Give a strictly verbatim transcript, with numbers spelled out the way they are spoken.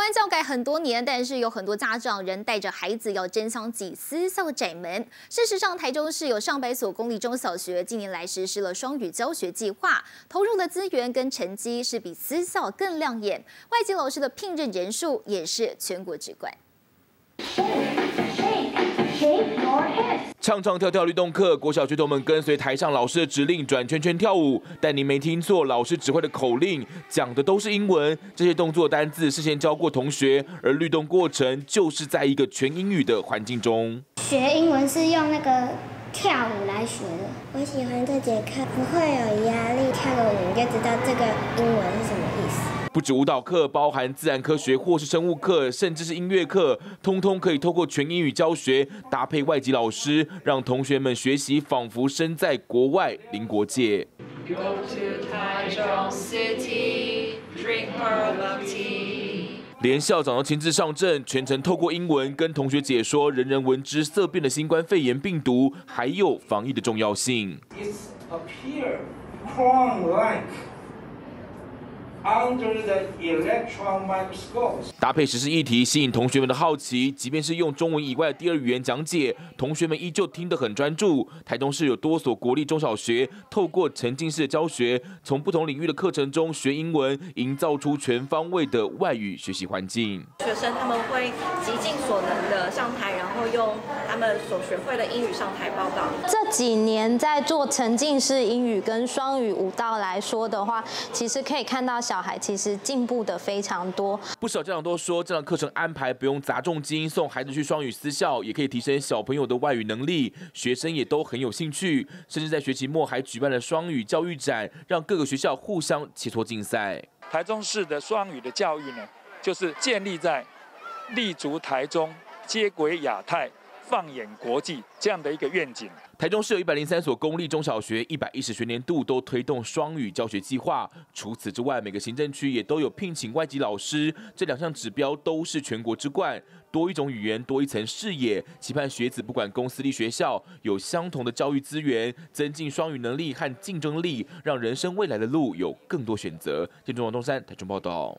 湾教改很多年，但是有很多家长仍带着孩子要争相挤私校窄门。事实上，台中市有上百所公立中小学近年来实施了双语教学计划，投入的资源跟成绩是比私校更亮眼，外籍老师的聘任人数也是全国之冠。 唱唱跳跳律动课，国小学童们跟随台上老师的指令转圈圈跳舞。但您没听错，老师指挥的口令讲的都是英文，这些动作单字事先教过同学，而律动过程就是在一个全英语的环境中。 学英文是用那个跳舞来学的。我喜欢这节课，不会有压力，跳个舞你就知道这个英文是什么意思。 不止舞蹈课，包含自然科学或是生物课，甚至是音乐课，通通可以透过全英语教学，搭配外籍老师，让同学们学习仿佛身在国外邻国界。Go to Taichung City, drink herbal tea. 连校长都亲自上阵，全程透过英文跟同学解说人人闻之色变的新冠肺炎病毒，还有防疫的重要性。 It's appear cone-like. Under the electron microscopes. 搭配时事议题，吸引同学们的好奇。即便是用中文以外的第二语言讲解，同学们依旧听得很专注。台东市有多所国立中小学，透过沉浸式的教学，从不同领域的课程中学英文，营造出全方位的外语学习环境。 学生他们会极尽所能的上台，然后用他们所学会的英语上台报告。 这几年在做沉浸式英语跟双语舞蹈来说的话，其实可以看到。 小孩其实进步的非常多， 不少家长都说，这样的课程安排不用砸重金送孩子去双语私校，也可以提升小朋友的外语能力。学生也都很有兴趣，甚至在学期末还举办了双语教育展，让各个学校互相切磋竞赛。 台中市的双语的教育呢，就是建立在立足台中、接轨亚太、放眼国际这样的一个愿景。 台中市有一百零三所公立中小学，一百一十学年度都推动双语教学计划。除此之外，每个行政区也都有聘请外籍老师，这两项指标都是全国之冠。多一种语言，多一层视野，期盼学子不管公私立学校有相同的教育资源，增进双语能力和竞争力，让人生未来的路有更多选择。见中王东山台中报道。